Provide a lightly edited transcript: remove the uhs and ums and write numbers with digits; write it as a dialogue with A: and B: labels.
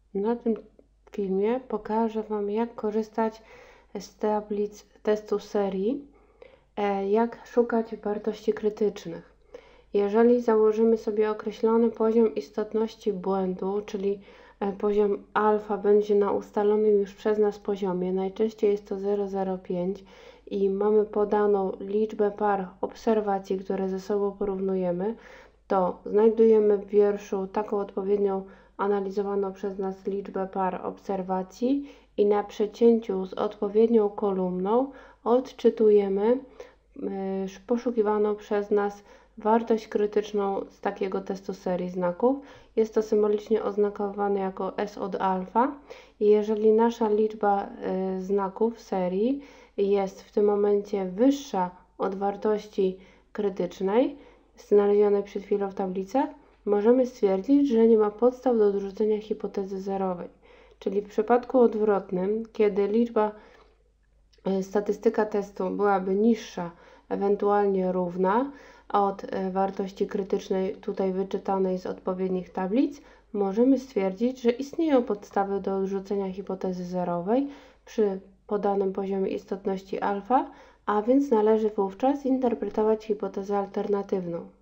A: Na tym filmie pokażę Wam, jak korzystać z tablic testu serii, jak szukać wartości krytycznych. Jeżeli założymy sobie określony poziom istotności błędu, czyli poziom alfa będzie na ustalonym już przez nas poziomie, najczęściej jest to 0,05 i mamy podaną liczbę par obserwacji, które ze sobą porównujemy, to znajdujemy w wierszu taką odpowiednią analizowaną przez nas liczbę par obserwacji i na przecięciu z odpowiednią kolumną odczytujemy poszukiwaną przez nas wartość krytyczną z takiego testu serii znaków. Jest to symbolicznie oznakowane jako S od alfa i jeżeli nasza liczba znaków serii jest w tym momencie wyższa od wartości krytycznej znalezionej przed chwilą w tablicach, możemy stwierdzić, że nie ma podstaw do odrzucenia hipotezy zerowej. Czyli w przypadku odwrotnym, kiedy statystyka testu byłaby niższa, ewentualnie równa od wartości krytycznej tutaj wyczytanej z odpowiednich tablic, możemy stwierdzić, że istnieją podstawy do odrzucenia hipotezy zerowej przy podanym poziomie istotności alfa, a więc należy wówczas interpretować hipotezę alternatywną.